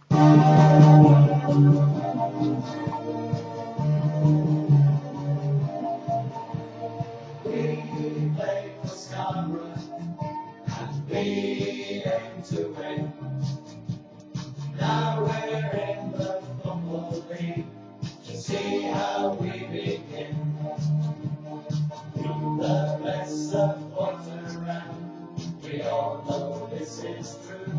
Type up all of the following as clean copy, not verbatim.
We played for Scarborough and we aim to win. Now we're in the Football League to see how we begin. With the best support around, we all know this is true.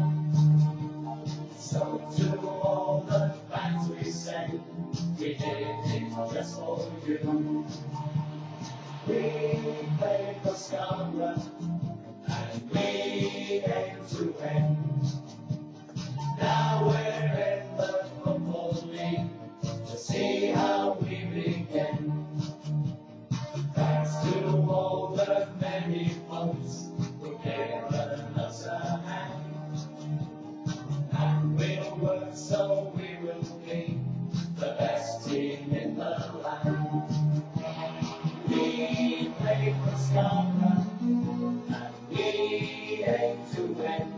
So to all the fans we say, we did it just for you. We played for Scarborough and we aim to win. Now we're in the Football League to see how we begin. Thanks to all the many folks who've given us a hand, and we'll work so we will be the best team in the land. We played for Scarborough and we aim to win.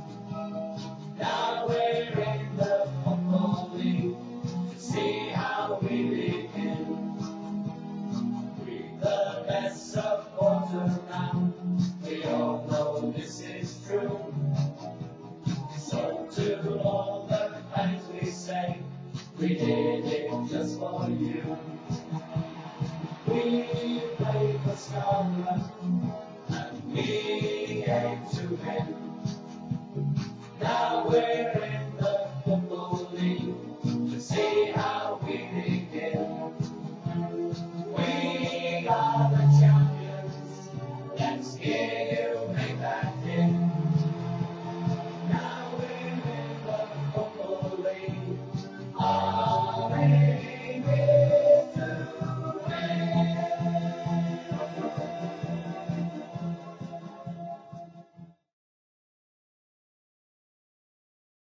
Now we're in the Football League to see how we begin. With the best support around, we all know this is true. So to all the fans we say, we did it just for you. We played for Scarborough and we aim to win.